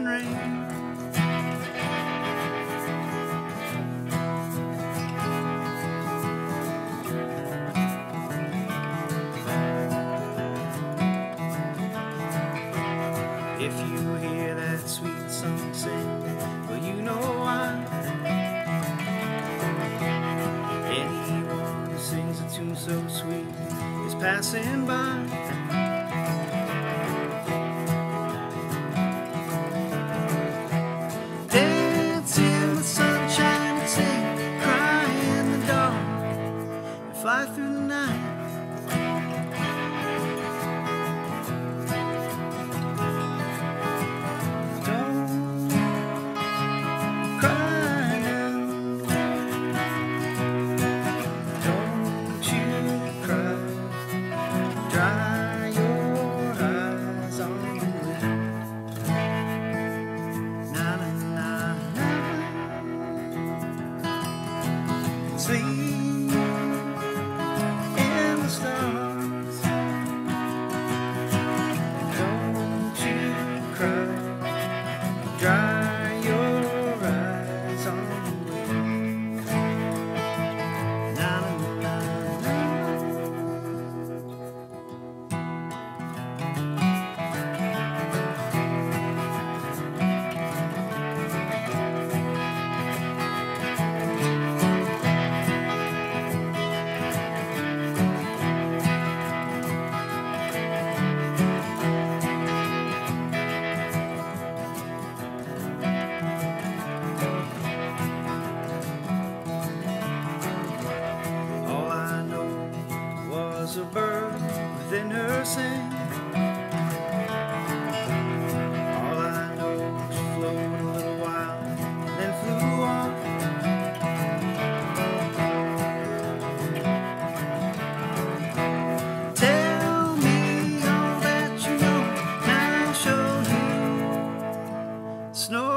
and rain. If you hear that sweet song sing, well, you know why. Anyone who sings a tune so sweet is passing by. Dance in the sunshine and sing, cry in the dark, and fly through the night. Dry your eyes on the wind. Na na na na. Sleep in the stars. Don't you cry. Dry your eyes on the wind. Na na na na. A bird within her sing. All I know, she floated a little while, then flew on. Tell me all that you know, now I'll show you. Snow